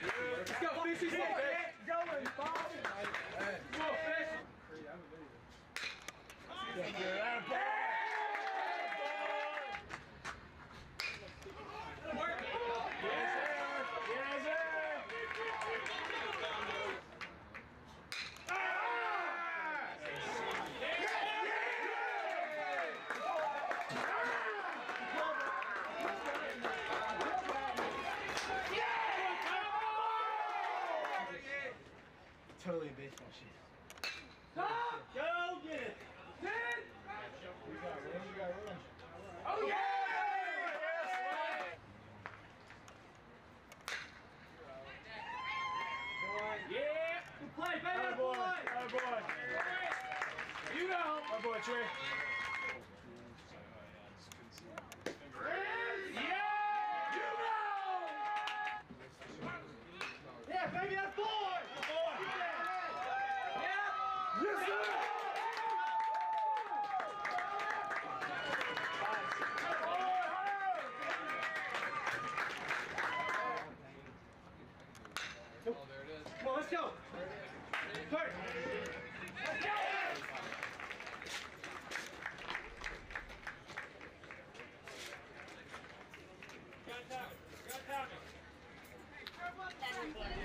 Let's go, Fishy. Get going, Bob. Come on, Fish. Totally a baseball shit. Stop! Go get it! 10! You got room. Oh yeah! Yeah! Good play, baby! Boy. You know! My boy, Trey. Yeah! You know! Yeah, baby, that's boy! Yes, sir! Oh, there it is. Come on, let's go. Third. Let's go. Got time.